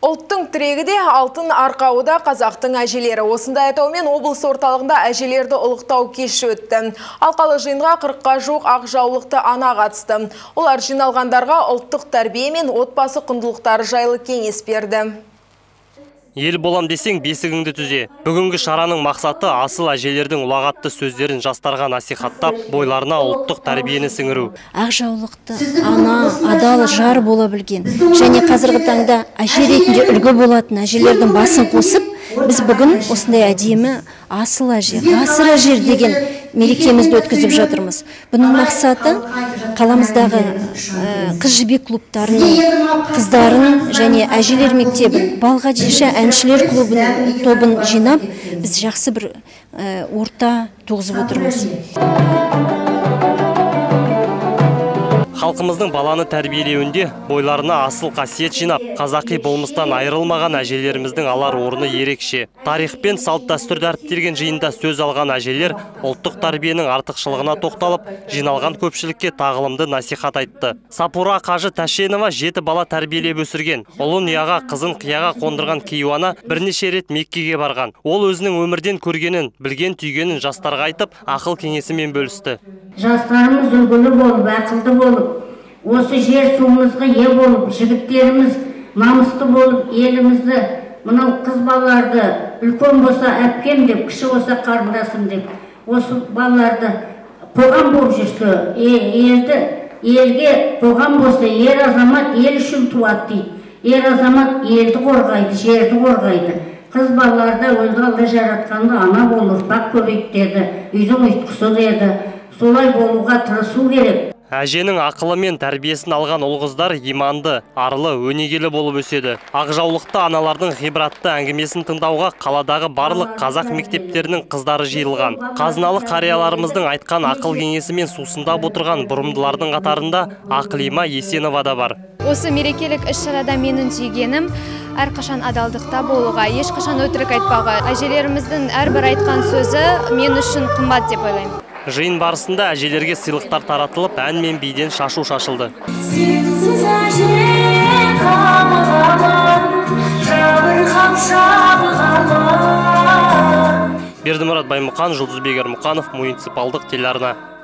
Ұлттың тірегі де алтын арқауы қазақтың әжелері. Осындай атаумен облыс орталығында әжелерді ұлықтау кеші өтті. Алқалы жиынға 40-қа жуық ақ жаулықты ана қатысты. Олар жиналғандарға ұлттық тәрбие мен отбасы құндылықтары жайлы кеңес берді. Ел болам десең бесігіңді түзе. Бүгінгі шараның мақсаты асыл әжелердің ұлағатты сөздерін жастарға насихаттап, бойларына ұлттық тәрбиені сіңіру. Ақ жаулықты ана, адал жар бола білген және қазіргі таңда әже ретінде үлгі болатын әжелердің басын қосып, біз бүгін осындай әдемі асыл әже, ғасыр әже деген мерекемізді өткізіп жатырмыз. Бұның мақсаты қаламыздағы қыз жібек клубтарының қыздарын және әжелер мектебін, Балғадиша әншілер тобын жинап, біз жақсы бір орта туғызып отырмыз. Халқымыздың баланы тәрбиелеуінде бойларына асыл қасиет жинап, қазақи болмыстан айырылмаған әжелеріміздің алар орны ерекше. Тарих пен салт дәстүрді әріптелген жиында сөз алған әжелер ұлттық тәрбиенің артықшылығына тоқталып, жиналған көпшілікке тағылымды насихат айтты. Сапура Қажы Тәшенова 7 бала тәрбиелеп өсірген. Ұлын ұяға, қызын қияға қондырған кейуана бірнеше рет Меккеге барған. Ол өзінің өмірден көргенін, білген түйгенін жастарға айтып, ақыл кеңесімен бөлісті. Жастарымыз үлгілі болып, ақылды болып, осы жер суымызға ие болып, жігіттеріміз намысты болып, елімізді, мынау қыз балаларды үлкен болса әпкем деп, кіші болса қарындасым деп, осы балаларды қоғам болып жүрсе, елге қоғам болса, ер азамат ел үшін туады дейді. Ер азамат елді қорғайды, жерді қорғайды. Қыз балаларды өлді алды жаратқанды ана болып, ұрпақ көбейтеді, үйдің ұйтқысы деді. Солай болуға тырысу керек. Әженің ақылы мен тәрбиесін алған ұл-қыздар иманды, арлы, өнегелі болып өседі. Ақ жаулықты аналардың ғибратты әңгімесін тыңдауға қаладағы барлық қазақ мектептерінің қыздары жиылған. Қазыналы қарияларымыздың айтқан ақыл кеңесі мен сусындап отырған бұрымдылардың қатарында Ақлима Есенова да бар. Осы мерекелік іс-шарада менің түйгенім әрқашан адалдықта болуға, ешқашан өтірік айтпауға. Әжелеріміздің әрбір айтқан сөзі мен үшін қымбат деп ойлаймын. Жиын барысында әжелерге сыйлықтар таратылып, ән мен биден шашу шашылды. Бердімұрат Баймұқан, Жұлдызбек Ермұқанов, муниципалдық телеарна.